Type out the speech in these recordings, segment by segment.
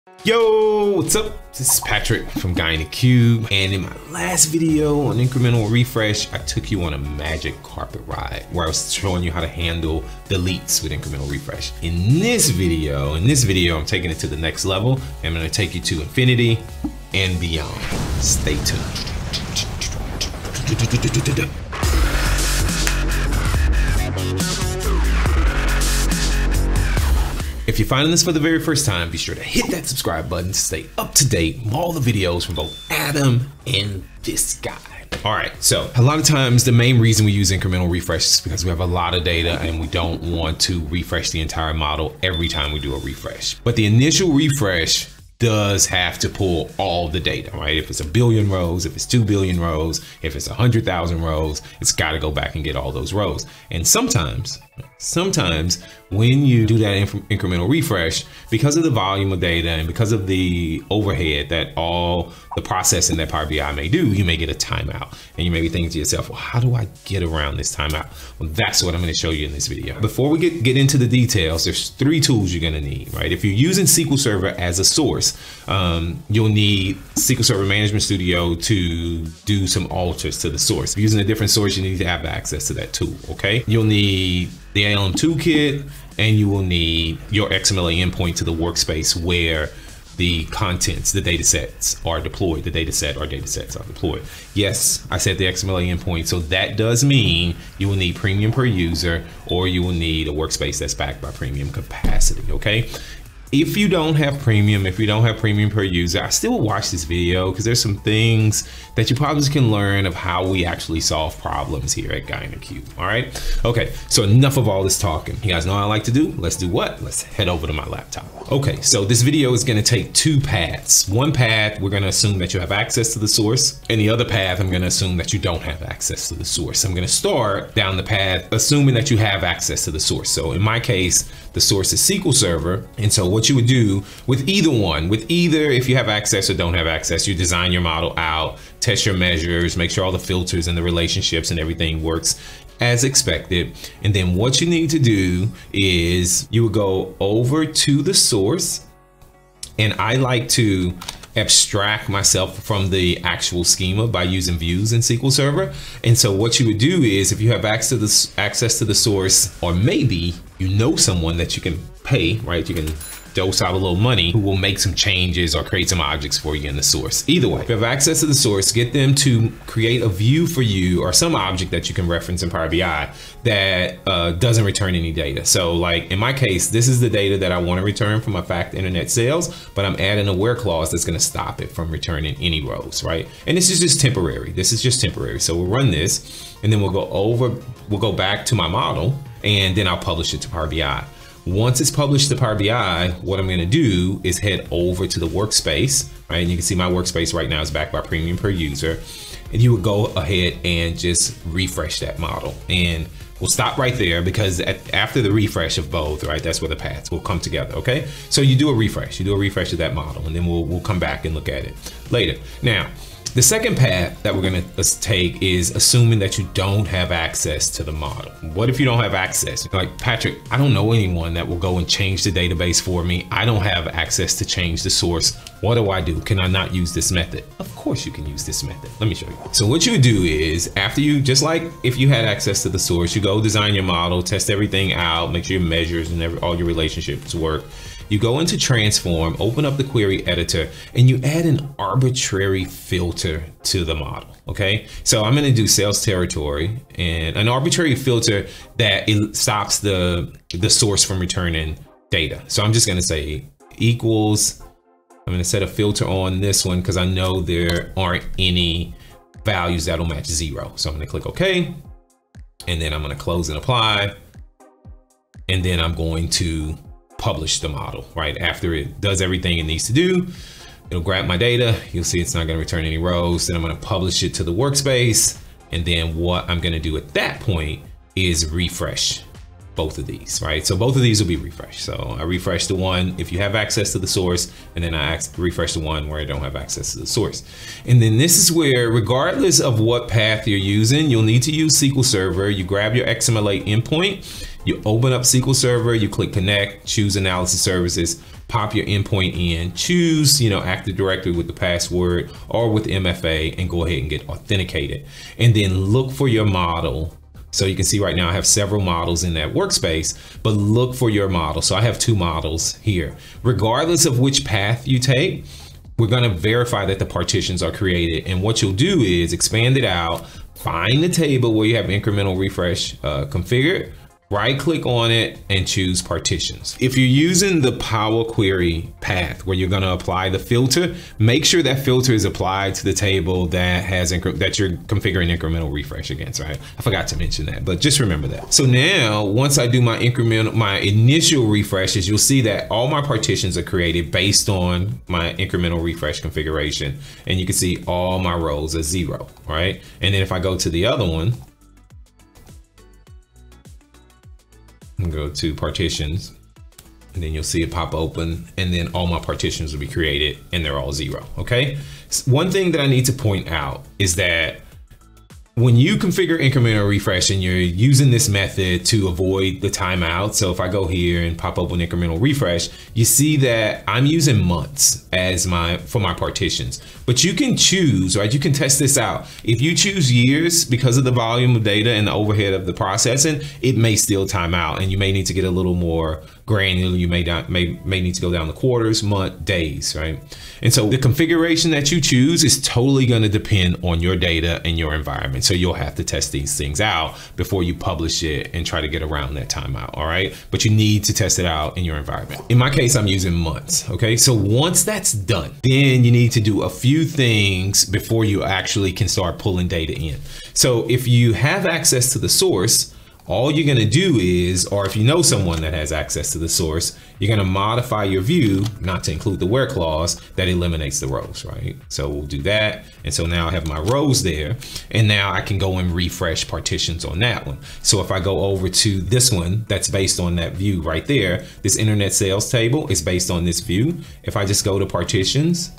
Yo, what's up? This is Patrick from Guy in the Cube, and in my last video on incremental refresh, I took you on a magic carpet ride where I was showing you how to handle deletes with incremental refresh. In this video, I'm taking it to the next level. I'm gonna take you to infinity and beyond. Stay tuned. If you're finding this for the very first time, be sure to hit that subscribe button to stay up to date with all the videos from both Adam and this guy. All right, so a lot of times the main reason we use incremental refresh is because we have a lot of data and we don't want to refresh the entire model every time we do a refresh. But the initial refresh does have to pull all the data, right? If it's 1 billion rows, if it's 2 billion rows, if it's 100,000 rows, it's got to go back and get all those rows. And sometimes when you do that incremental refresh, because of the volume of data and because of the overhead that all the processing that Power BI may do, you may get a timeout. And you may be thinking to yourself, well, how do I get around this timeout? Well, that's what I'm going to show you in this video. Before we get into the details, there's 3 tools you're going to need, right? If you're using SQL Server as a source, you'll need SQL Server Management Studio to do some alters to the source. If you're using a different source, you need to have access to that tool, okay? You'll need the ALM toolkit, and you will need your XMLA endpoint to the workspace where the contents, the data sets are deployed, the data set or data sets are deployed. Yes, I said the XMLA endpoint, so that does mean you will need premium per user, or you will need a workspace that's backed by premium capacity, okay? If you don't have premium, per user, I still watch this video because there's some things that you probably can learn of how we actually solve problems here at Guy in the Cube. All right. Okay. So enough of all this talking. You guys know what I like to do. Let's do what? Let's head over to my laptop. Okay. So this video is going to take 2 paths. One path, we're going to assume that you have access to the source, and the other path, I'm going to assume that you don't have access to the source. I'm going to start down the path assuming that you have access to the source. So in my case, the source is SQL Server. And so what you would do with either if you have access or don't have access, you design your model out, test your measures, make sure all the filters and the relationships and everything works as expected. And then what you need to do is you would go over to the source, and I like to abstract myself from the actual schema by using views in SQL Server. And so what you would do is if you have access to the source, or maybe you know someone that you can pay, right? You can dose out a little money who will make some changes or create some objects for you in the source. Either way, if you have access to the source, get them to create a view for you or some object that you can reference in Power BI that doesn't return any data. So like in my case, this is the data that I want to return from my fact internet sales, but I'm adding a where clause that's going to stop it from returning any rows, right? And this is just temporary. So we'll run this, and then we'll go back to my model, and then I'll publish it to Power BI. Once it's published to Power BI, what I'm going to do is head over to the workspace, right? And you can see my workspace right now is backed by premium per user. And you would go ahead and just refresh that model. And we'll stop right there because after the refresh of both, right, that's where the paths will come together, okay? So you do a refresh of that model, and then we'll come back and look at it later. Now, the second path that we're going to take is assuming that you don't have access to the model. What if you don't have access? Like, Patrick, I don't know anyone that will go and change the database for me. I don't have access to change the source. What do I do? Can I not use this method? Of course you can use this method. Let me show you. So what you would do is, after you, just like if you had access to the source, you go design your model, test everything out, make sure your measures and all your relationships work. You go into Transform, open up the query editor, and you add an arbitrary filter to the model, okay? So I'm gonna do sales territory, and an arbitrary filter that it stops the source from returning data. So I'm just gonna say equals, I'm gonna set a filter on this one because I know there aren't any values that'll match 0. So I'm gonna click OK, and then I'm gonna close and apply, and then I'm going to publish the model. Right after it does everything it needs to do, it'll grab my data. You'll see it's not going to return any rows. Then I'm going to publish it to the workspace, and then what I'm going to do at that point is refresh both of these, right? So both of these will be refreshed. So I refresh the one if you have access to the source, and then I refresh the one where I don't have access to the source. And then this is where, regardless of what path you're using, you'll need to use SQL Server. You grab your XMLA endpoint, you open up SQL Server, you click connect, choose analysis services, pop your endpoint in, choose, Active Directory with the password or with MFA, and go ahead and get authenticated. And then look for your model. So you can see right now I have several models in that workspace, but look for your model. So I have 2 models here. Regardless of which path you take, we're going to verify that the partitions are created. And what you'll do is expand it out, find the table where you have incremental refresh configured, right click on it and choose partitions. If you're using the Power Query path where you're going to apply the filter, make sure that filter is applied to the table that has that you're configuring incremental refresh against, right? I forgot to mention that, but just remember that. So now once I do my initial refreshes, you'll see that all my partitions are created based on my incremental refresh configuration. And you can see all my rows are 0, right? And then if I go to the other one, go to partitions, and then you'll see it pop open, and then all my partitions will be created and they're all 0. Okay. One thing that I need to point out is that when you configure incremental refresh and you're using this method to avoid the timeout, so if I go here and pop open incremental refresh, you see that I'm using months as for my partitions. But you can choose, right? You can test this out. If you choose years, because of the volume of data and the overhead of the processing, it may still time out, and you may need to get a little more granular. You may need to go down the quarters, month, days, right? And so the configuration that you choose is totally going to depend on your data and your environment. So you'll have to test these things out before you publish it and try to get around that timeout. All right. But you need to test it out in your environment. In my case, I'm using months. Okay. So once that's done, then you need to do a few things before you actually can start pulling data in. So if you have access to the source, all you're going to do is, or if you know someone that has access to the source, you're going to modify your view not to include the where clause that eliminates the rows, right? So we'll do that. And so now I have my rows there, and now I can go and refresh partitions on that one. So if I go over to this one, that's based on that view right there, this internet sales table is based on this view. If I just go to partitions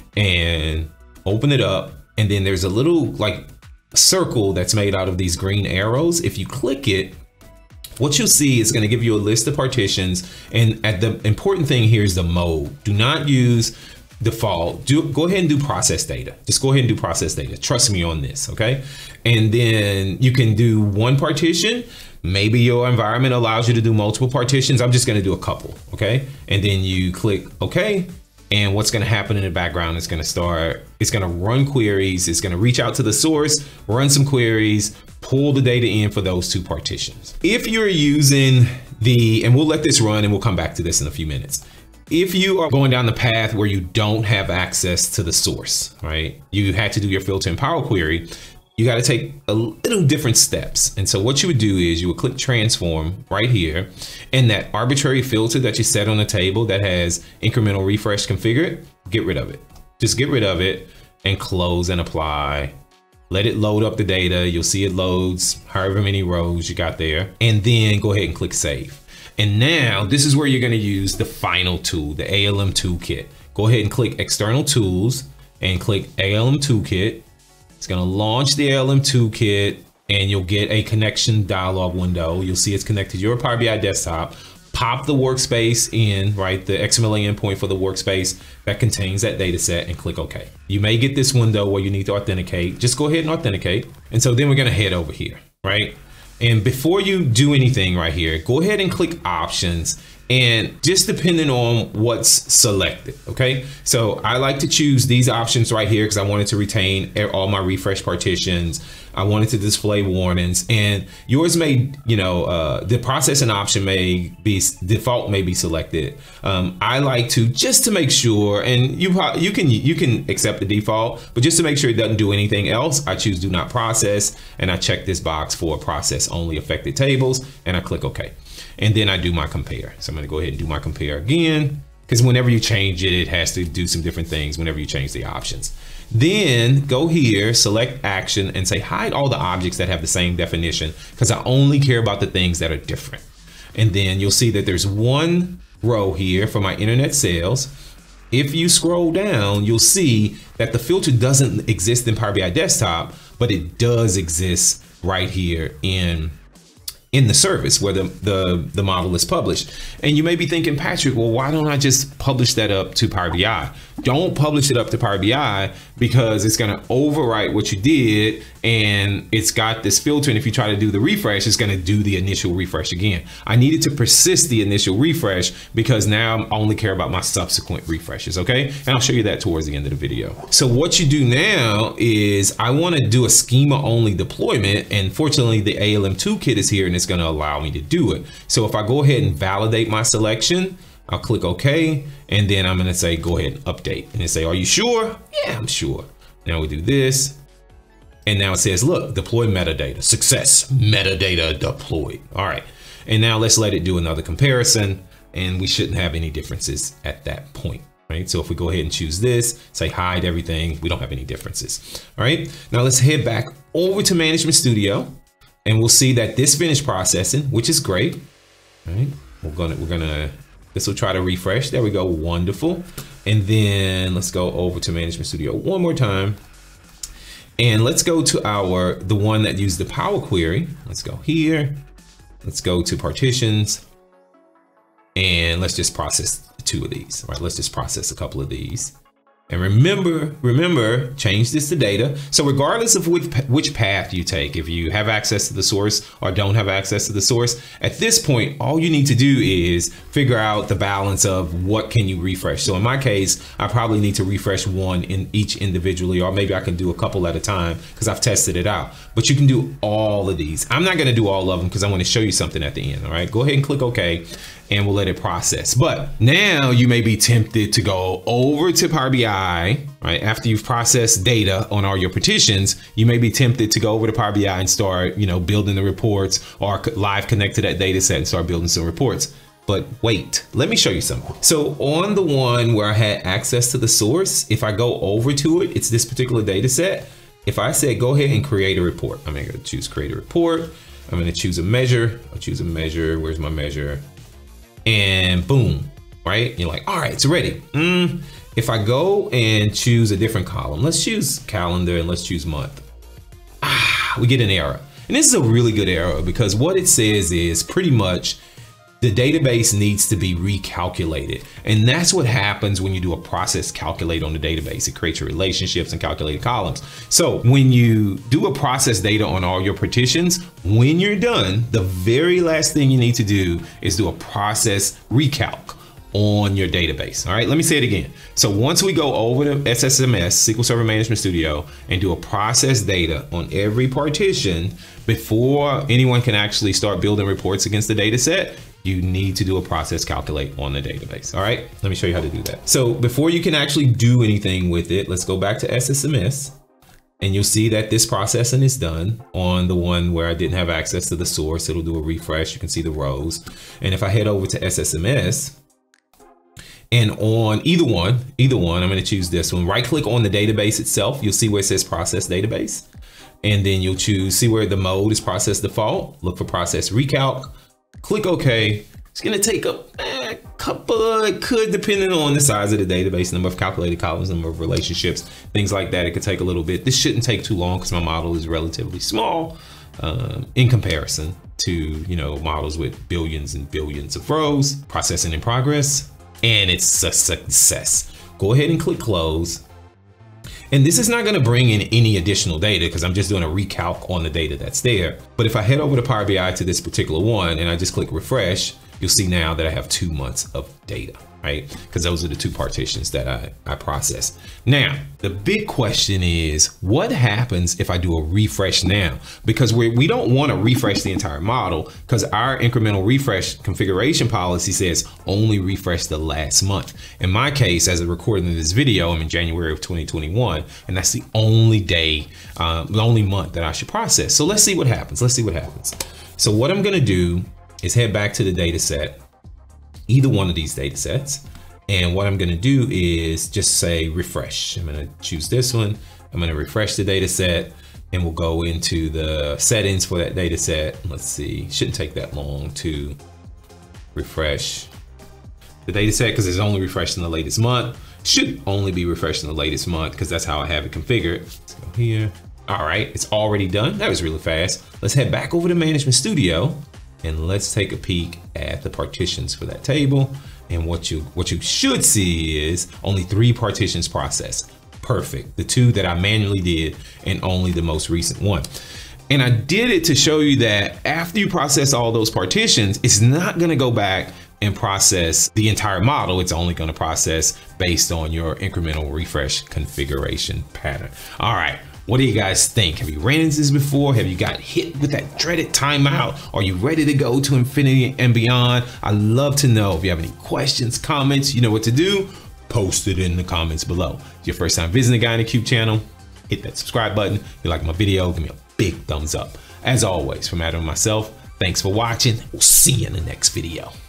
and open it up, and then there's a little like circle that's made out of these green arrows. If you click it, what you'll see is going to give you a list of partitions, and the important thing here is the mode. Do not use default. Go ahead and do process data. Just go ahead and do process data. Trust me on this, okay? And then you can do one partition. Maybe your environment allows you to do multiple partitions. I'm just going to do a couple, okay? And then you click OK. And what's going to happen in the background is it's going to run queries. It's going to reach out to the source, run some queries, pull the data in for those 2 partitions. If you're using and we'll let this run and we'll come back to this in a few minutes. If you are going down the path where you don't have access to the source, right? You had to do your filter in Power Query. You got to take a little different steps. And so what you would do is you would click transform right here, and that arbitrary filter that you set on the table that has incremental refresh configured, get rid of it. Just get rid of it and close and apply. Let it load up the data. You'll see it loads however many rows you got there, and then go ahead and click save. And now this is where you're going to use the final tool, the ALM toolkit. Go ahead and click external tools and click ALM toolkit. It's going to launch the ALM toolkit, and you'll get a connection dialog window. You'll see it's connected to your Power BI desktop. Pop the workspace in, right? The XML endpoint for the workspace that contains that data set, and click OK. You may get this window where you need to authenticate. Just go ahead and authenticate. And so then we're going to head over here, right? And before you do anything right here, go ahead and click options, and just depending on what's selected, okay? So I like to choose these options right here because I wanted to retain all my refresh partitions. I wanted to display warnings, and yours may, the processing option default may be selected. I like to, just to make sure, and you can accept the default, but just to make sure it doesn't do anything else, I choose do not process, and I check this box for process only affected tables, and I click OK. And then I do my compare. So I'm going to go ahead and do my compare again, because whenever you change it, it has to do some different things whenever you change the options. Then go here, select action, and say hide all the objects that have the same definition, because I only care about the things that are different. And then you'll see that there's one row here for my internet sales. If you scroll down, you'll see that the filter doesn't exist in Power BI Desktop, but it does exist right here in in the service where the model is published. And you may be thinking, Patrick, well, why don't I just publish that up to Power BI? Don't publish it up to Power BI because it's going to overwrite what you did, and it's got this filter. And if you try to do the refresh, it's going to do the initial refresh again. I needed to persist the initial refresh because now I only care about my subsequent refreshes. Okay. And I'll show you that towards the end of the video. So what you do now is I want to do a schema only deployment. And fortunately, the ALM toolkit is here and it's going to allow me to do it. So if I go ahead and validate my selection, I'll click OK, and then I'm going to say, go ahead and update. And it say, are you sure? Yeah, I'm sure. Now we do this. And now it says, look, deploy metadata, success, metadata deployed. All right. And now let's let it do another comparison, and we shouldn't have any differences at that point. Right. So if we go ahead and choose this, say hide everything, we don't have any differences. All right. Now let's head back over to Management Studio, and we'll see that this finished processing, which is great. All right. This will try to refresh. There we go. Wonderful. And then let's go over to Management Studio one more time. And let's go to the one that used the Power Query. Let's go here. Let's go to partitions. And let's just process 2 of these. All right, let's just process a couple of these. And remember, change this to data. So regardless of which path you take, if you have access to the source or don't have access to the source, at this point, all you need to do is figure out the balance of what can you refresh. So in my case, I probably need to refresh one in each individually, or maybe I can do a couple at a time because I've tested it out. But you can do all of these. I'm not going to do all of them because I want to show you something at the end. All right, go ahead and click OK, and we'll let it process. But now you may be tempted to go over to Power BI, right? After you've processed data on all your partitions, you may be tempted to go over to Power BI and start, building the reports, or live connect to that data set and start building some reports. But wait, let me show you something. So on the one where I had access to the source, if I go over to it, it's this particular data set. If I say, go ahead and create a report, I'm going to choose create a report. I'm going to choose a measure. I'll choose a measure. Where's my measure? And boom, right? You're like, all right, it's ready. If I go and choose a different column, let's choose calendar and let's choose month. We get an error. And this is a really good error because what it says is pretty much the database needs to be recalculated. And that's what happens when you do a process calculate on the database. It creates your relationships and calculated columns. So when you do a process data on all your partitions, when you're done, the very last thing you need to do is do a process recalc on your database. All right, let me say it again. So once we go over to SSMS, SQL Server Management Studio, and do a process data on every partition, before anyone can actually start building reports against the data set, you need to do a process calculate on the database. All right, let me show you how to do that. So before you can actually do anything with it, let's go back to SSMS, and you'll see that this processing is done on the one where I didn't have access to the source. It'll do a refresh. You can see the rows. And if I head over to SSMS, and on either one, I'm going to choose this one. Right click on the database itself. You'll see where it says process database. And then you'll see where the mode is process default. Look for process recalc. Click OK. It's going to take a couple, it could, depending on the size of the database, number of calculated columns, number of relationships, things like that. It could take a little bit. This shouldn't take too long because my model is relatively small in comparison to, models with billions and billions of rows. Processing in progress. And it's a success. Go ahead and click close. And this is not going to bring in any additional data because I'm just doing a recalc on the data that's there. But if I head over to Power BI to this particular one and I just click refresh, you'll see now that I have 2 months of data, right? Because those are the 2 partitions that I processed. Now, the big question is, what happens if I do a refresh now? Because we don't want to refresh the entire model because our incremental refresh configuration policy says only refresh the last month. In my case, as a recording of this video, I'm in January of 2021, and that's the only day, the only month that I should process. So let's see what happens. Let's see what happens. So what I'm going to do is head back to the data set, either one of these data sets. And what I'm going to do is just say refresh. I'm going to choose this one. I'm going to refresh the data set, and we'll go into the settings for that data set. Let's see, shouldn't take that long to refresh the data set because it's only refreshed in the latest month. Should only be refreshed in the latest month because that's how I have it configured. Let's go here. All right, it's already done. That was really fast. Let's head back over to Management Studio. and let's take a peek at the partitions for that table. And what you should see is only 3 partitions processed. Perfect. The 2 that I manually did and only the most recent one. And I did it to show you that after you process all those partitions, it's not going to go back and process the entire model. It's only going to process based on your incremental refresh configuration pattern. All right. What do you guys think? Have you ran into this before? Have you got hit with that dreaded timeout? Are you ready to go to infinity and beyond? I'd love to know. If you have any questions, comments, you know what to do. Post it in the comments below. If your first time visiting the Guy in the Cube channel, hit that subscribe button. If you like my video, give me a big thumbs up. As always, from Adam and myself, thanks for watching. We'll see you in the next video.